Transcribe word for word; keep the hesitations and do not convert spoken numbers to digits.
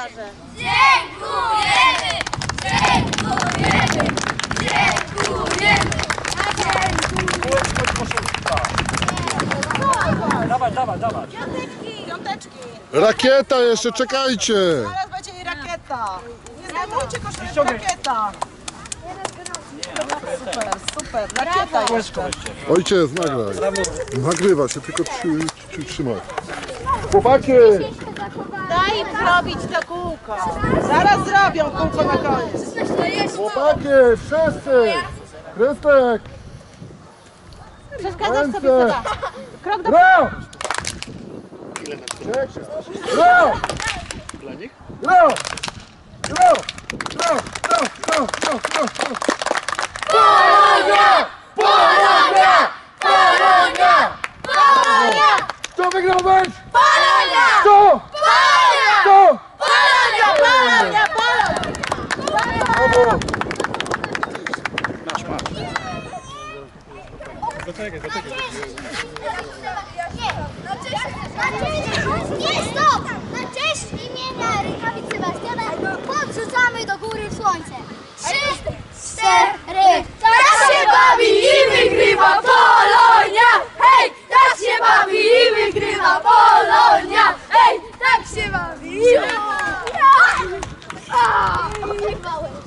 Dziękujemy! Dziękujemy! Dziękujemy! Dawaj, dawaj, dawaj. Piąteczki! Piąteczki! Rakieta jeszcze, czekajcie! Zaraz będzie i rakieta! Nie zdejmujcie koszulek, rakieta! Super, super, rakieta jeszcze! Ojciec, nagraj. Nagrywa się, tylko trzy, trzy, trzymaj. Chłopaki! Daj im zrobić to kółko! Zaraz zrobią kółko na koniec! Chłopaki, wszyscy! Krystek! Przeszkadzasz sobie Ręce! chyba! Krok do... Gra! Gra! Gra! Gra! Gra! Gra! Gra! Gra! Gra! Gra! Polonia! Polonia! Polonia! Polonia! Kto wygrał mecz? Polonia! Kto? Polonia! Kto? Polonia! Polonia! Polonia! Masz, masz. Zaczekaj, zaczekaj. Nie, stop! Na cześć imienia Rękawic Sebastiana podrzucamy do góry w słońce. Trzy, cztery. Tak się bawi i wygrywa Polonia! Hej, tak się bawi i wygrywa Polonia! Hej, tak się bawi i wygrywa!